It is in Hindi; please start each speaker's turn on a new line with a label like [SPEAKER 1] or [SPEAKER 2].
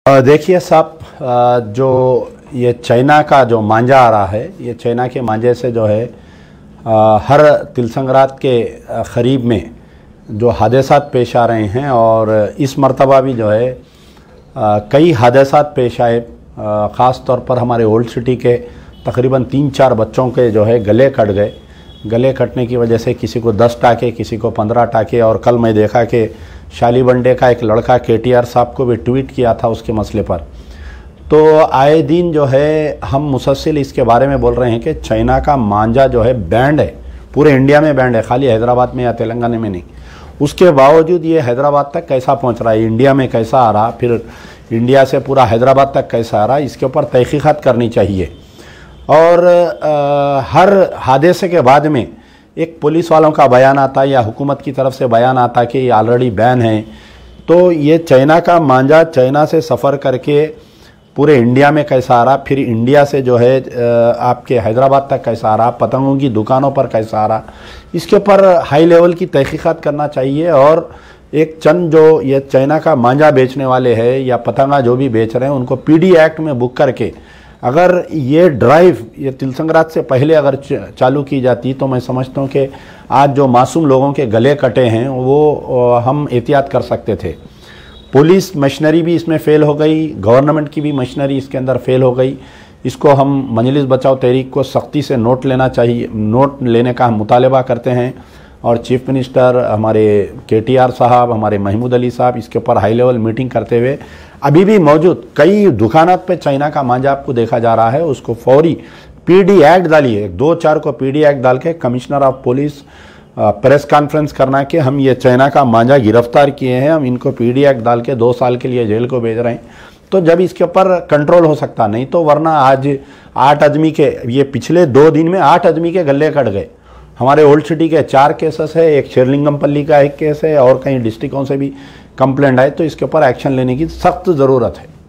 [SPEAKER 1] देखिए साहब, जो ये चाइना का जो मांझा आ रहा है, ये चाइना के मांझे से जो है हर तिलसंक्रांत के करीब में जो हादसात पेश आ रहे हैं और इस मर्तबा भी जो है कई हादसात पेश आए। ख़ास तौर पर हमारे ओल्ड सिटी के तकरीबन 3-4 बच्चों के जो है गले कट गए। गले कटने की वजह से किसी को 10 टाके, किसी को 15 टाके। और कल मैं देखा कि शालीबंडे का एक लड़का KTR साहब को भी ट्वीट किया था उसके मसले पर। तो आए दिन जो है हम मुसलसल इसके बारे में बोल रहे हैं कि चाइना का मांझा जो है बैंड है, पूरे इंडिया में बैंड है, खाली हैदराबाद में या तेलंगाना में नहीं। उसके बावजूद ये हैदराबाद तक कैसा पहुंच रहा है, इंडिया में कैसा आ रहा, फिर इंडिया से पूरा हैदराबाद तक कैसा आ रहा, इसके ऊपर तहकीकात करनी चाहिए। और हर हादसे के बाद में एक पुलिस वालों का बयान आता या हुकूमत की तरफ से बयान आता कि ये ऑलरेडी बैन है। तो ये चाइना का मांझा चाइना से सफ़र करके पूरे इंडिया में कैसा आ रहा, फिर इंडिया से जो है आपके हैदराबाद तक कैसा आ रहा, पतंगों की दुकानों पर कैसा आ रहा, इसके ऊपर हाई लेवल की तहकीकात करना चाहिए। और एक चंद जो ये चाइना का मांझा बेचने वाले हैं या पतंगा जो भी बेच रहे हैं उनको PD एक्ट में बुक करके अगर ये ड्राइव ये तिलसंक्रांत से पहले अगर चालू की जाती तो मैं समझता हूँ कि आज जो मासूम लोगों के गले कटे हैं वो हम एहतियात कर सकते थे। पुलिस मशीनरी भी इसमें फ़ेल हो गई, गवर्नमेंट की भी मशीनरी इसके अंदर फ़ेल हो गई। इसको हम मजलिस बचाओ तहरीक को सख्ती से नोट लेना चाहिए, नोट लेने का हम मुतालबा करते हैं। और चीफ मिनिस्टर हमारे KTR साहब, हमारे महमूद अली साहब इसके ऊपर हाई लेवल मीटिंग करते हुए अभी भी मौजूद कई दुकानात पे चाइना का मांझा आपको देखा जा रहा है, उसको फौरी PD एक्ट डालिए, 2-4 को PD एक्ट डाल के commissioner of police press conference करना कि हम ये चाइना का मांझा गिरफ्तार किए हैं, हम इनको PD एक्ट डाल के 2 साल के लिए जेल को भेज रहे हैं। तो जब इसके ऊपर कंट्रोल हो सकता, नहीं तो वरना आज 8 आदमी के, ये पिछले 2 दिन में 8 आदमी के गले कट गए। हमारे ओल्ड सिटी के 4 केसेस है, एक शेरलिंगमपल्ली का एक केस है और कई डिस्ट्रिक्टों से भी कंप्लेंट आए। तो इसके ऊपर एक्शन लेने की सख्त ज़रूरत है।